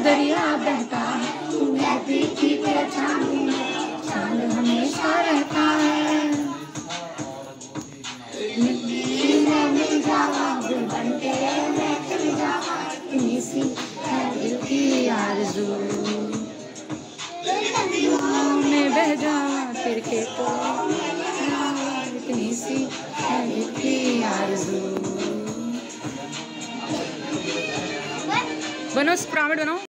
दरिया बहता है, नदी की तरह चांद हमेशा रहता है। मिल जावा दिल बनके मैं खिल जावा, इतनी सी है दिल की आरज़ू। मैं बह जावा फिर के तो इतनी सी है दिल की आरज़ू। बनो, पिरामिड बनाओ।